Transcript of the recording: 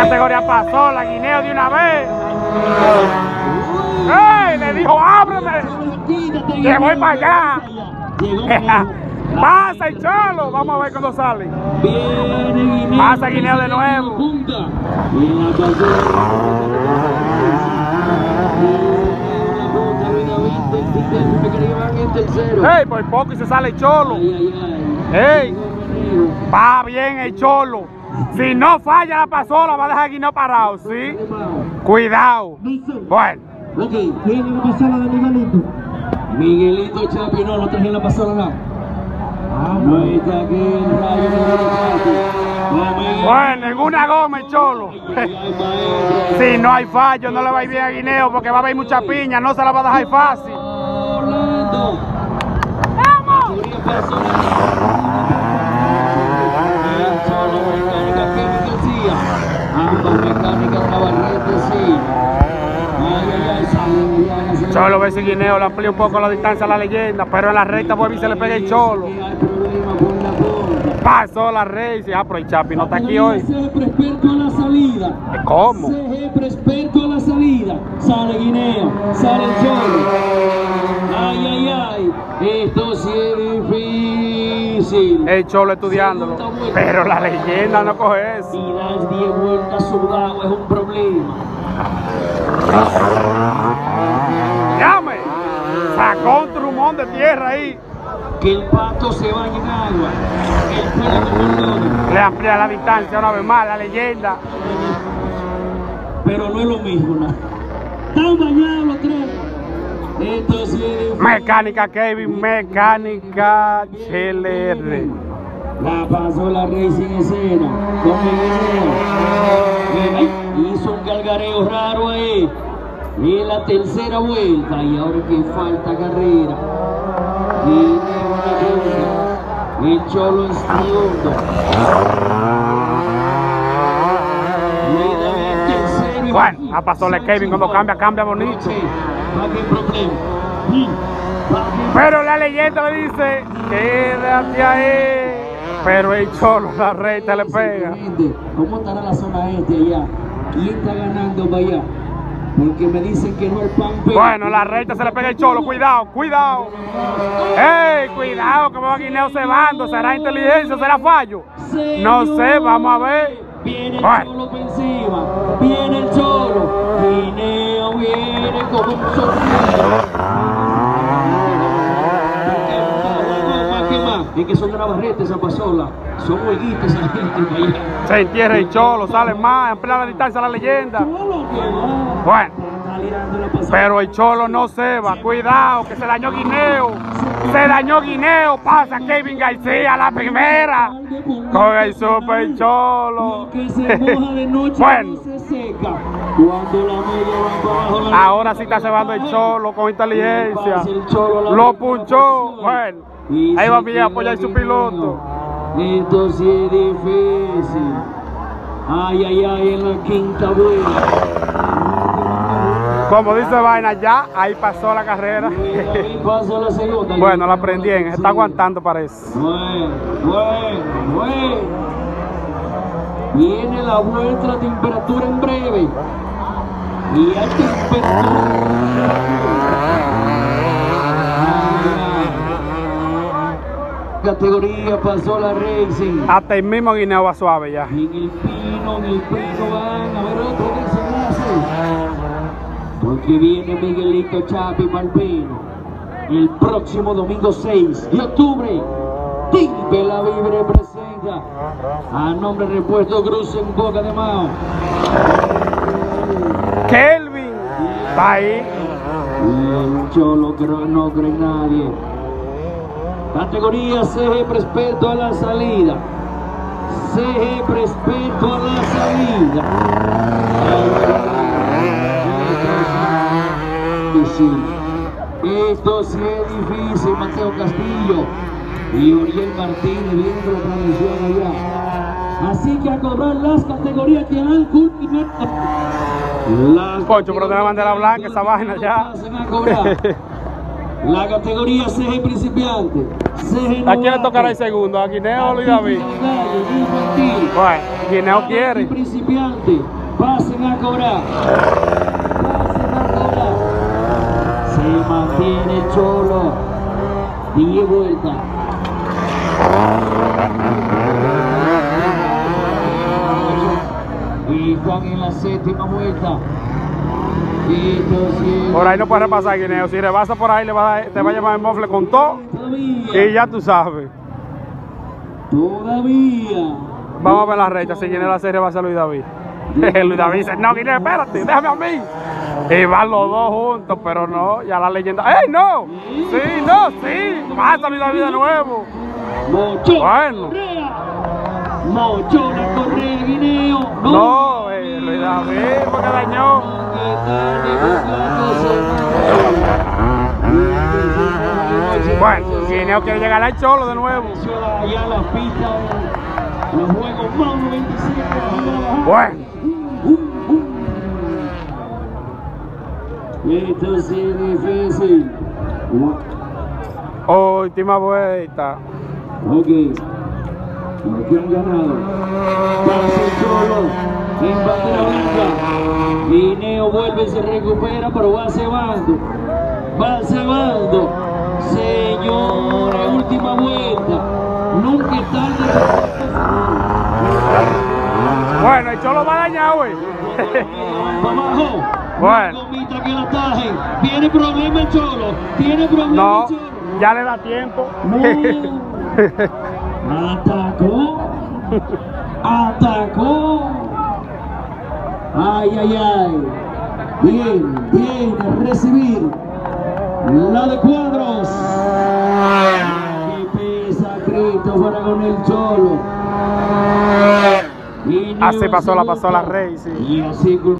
Categoría pasó, la Guineo de una vez. ¡Ey! Le dijo, ábreme, que voy para allá. Pasa el Cholo, vamos a ver cuando sale. Pasa Guineo de nuevo. ¡Ey! Por poco y se sale el Cholo. ¡Ey! Va bien el Cholo. Si no falla la pasola, va a dejar Guineo parado, ¿sí? Cuidado. Bueno. Ok, ¿tiene la pasola de Miguelito? Miguelito Chapi, no traje la pasola, no. No está aquí el rayo de bueno, en una goma el Cholo. Si no hay fallo, no le va a ir bien a Guineo porque va a haber mucha piña, no se la va a dejar fácil. ¡Vamos! Cholo ve si Guineo le amplía un poco la distancia a la leyenda, pero en la recta vuelve y se le pega el Cholo. Pasó la rey, pero el Chapi no está aquí hoy. ¿Cómo? Experto a la salida. Sale Guineo, sale el Cholo. Ay, ay, ay. Esto sí es difícil. El Cholo estudiándolo. Pero la leyenda no coge eso. Y das 10 vueltas sudado es un problema. ¡Llame! Sacó un trumón de tierra ahí. Que el pato se vaya en agua. Le amplía la distancia una vez más, la leyenda. Pero no es lo mismo, ¿no? Están bañados los tres. Esto sí es Mecánica Kevin, mecánica CLR. La pasó la Racing escena. Con el hizo un galgareo raro ahí. Y en la tercera vuelta. Y ahora que falta carrera. El Cholo es segundo. Bueno, a pasarle Kevin cuando cambia bonito. Pero la leyenda le dice, quédate ahí. Pero el Cholo, la recta le pega. ¿Cómo estará la zona este allá? ¿Quién está ganando para allá? Porque me dicen que no es pan. Bueno, la recta se le pega el Cholo, cuidado, cuidado. ¡Ey, cuidado! Que va Guineo cebando, ¿será inteligencia o será fallo? No sé, vamos a ver. Viene el Cholo por encima, viene el Cholo. Guineo viene como un es que son de Navarrete esa pasola, son hueguitos esa gente. Se entierra el Cholo, sale más, amplía la distancia a la leyenda. Bueno, pero el Cholo no se va, cuidado que se dañó Guineo. Se dañó Guineo, pasa Kevin García a la primera. Con el Super Cholo. Bueno, ahora sí está cebando el Cholo con inteligencia. Lo punchó. Bueno. Ahí va a apoyar su piloto. Esto sí es difícil. Ay, ay, ay, en la quinta vuelta. Como dice Vaina, ya ahí pasó la carrera. Bueno, la aprendí bien, se está aguantando parece. Bueno. Viene la vuelta a temperatura en breve. Y hay temperatura. Categoría pasó la Racing. Hasta el mismo Guineo va suave ya. En el pino van a ver otro desenlace. Porque viene Miguelito Chapi Malpino. El próximo domingo 6 de octubre. Timbe la Vibre presenta. A nombre de Repuesto Cruz en Boca de Mao. Kelvin está ahí. El Cholo no cree en nadie. Categoría CG Respeto a la salida. CG Respeto a la salida. Esto sí es difícil, Mateo Castillo y Oriel Martínez viendo la transmisión allá. Así que a cobrar las categorías que han culminado. Pocho, pero de la bandera blanca esa vaina ya. La categoría CG principiante. CG ¿A quién le tocará el segundo? ¿A Guineo o Luis David? Bueno, Guineo quiere. Principiante. Pasen a cobrar. Pasen a cobrar. Se mantiene el Cholo. 10 vueltas. Y están en la séptima vuelta. Por ahí no puede repasar Guineo. Si rebasa por ahí, te va a llevar el mofle con todo. Y ya tú sabes. Todavía. Vamos a ver la recta. Si Guineo la serie va a ser Luis David. Luis David dice, no, Guineo, espérate, déjame a mí. Y van los dos juntos, pero no, ya la leyenda. ¡Ey, no! Sí, no, sí. Pasa Luis David de nuevo. Mocho. Bueno. Mocho la correa, Guineo. No, Luis David, porque dañó. Bueno, Guineo quiere llegar al Cholo de nuevo. Ya la pista, los juegos más 97. Bueno. Esto sí es difícil. Última vuelta. Ok. Los que han ganado. Pasa el Cholo en bandera blanca. Guineo vuelve y se recupera, pero va cebando. Va cebando. Señores, última vuelta. Nunca es tarde. Bueno, el Cholo va dañado, güey. Abajo. Bueno. Gomita que la tajen. Tiene problema el Cholo. Tiene problema No, el Cholo. ya le da tiempo. No. Atacó. Atacó. Ay, ay, ay. Bien, bien, a recibir. La de Cuadros. Que pesa Cristo fuera con el Cholo. Así pasó la Rey, sí. Y así